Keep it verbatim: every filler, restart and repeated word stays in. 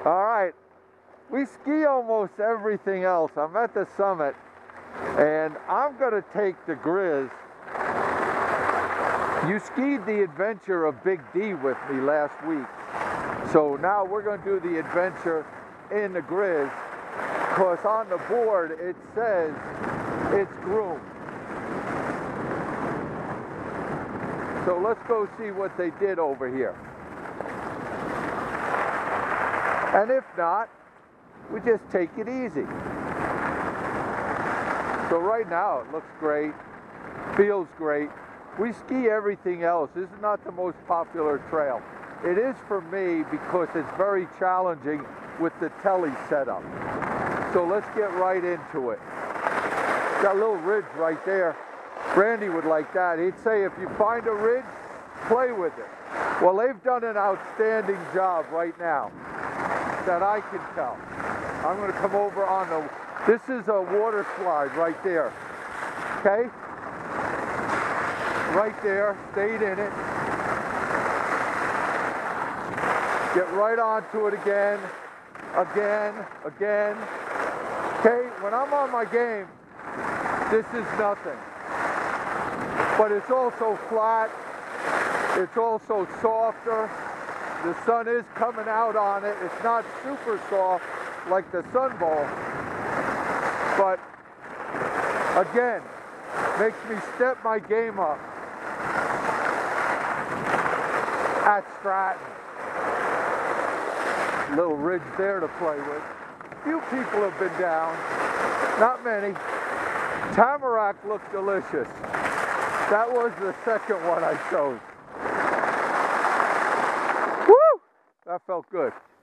All right, we ski almost everything else. I'm at the summit, and I'm gonna take the Grizz. You skied the adventure of Big D with me last week. So now we're gonna do the adventure in the Grizz, because on the board it says it's groomed. So let's go see what they did over here. And if not, we just take it easy. So right now it looks great, feels great. We ski everything else. This is not the most popular trail. It is for me because it's very challenging with the telly setup. So let's get right into it. Got a little ridge right there. Randy would like that. He'd say if you find a ridge, play with it. Well, they've done an outstanding job right now, that I can tell. I'm going to come over on the, this is a water slide right there, okay? Right there, stayed in it. Get right onto it again, again, again. Okay, when I'm on my game, this is nothing. But it's also flat, it's also softer. The sun is coming out on it. It's not super soft like the Sunbowl, but again, makes me step my game up at Stratton. Little ridge there to play with. Few people have been down, not many. Tamarack looked delicious. That was the second one I chose. Woo! That felt good.